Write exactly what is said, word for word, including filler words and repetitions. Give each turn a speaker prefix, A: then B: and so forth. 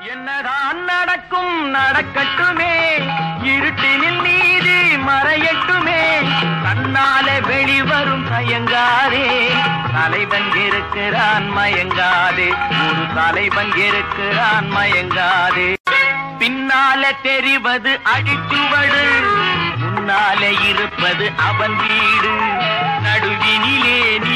A: என்னதான் நடக்கும் நடக்கட்டுமே, இருட்டினில் நீதி மறையட்டுமே, தன்னாலே வெளிவரும் தயங்காதே, தலைவன் இருக்கிறான் மயங்காதே, ஒரு தலைவன் இருக்கிறான் மயங்காதே. பின்னாலே தெரிவது அடிச்சுவடு, முன்னாலே இருப்பது அவன் வீடு, நடுவினிலே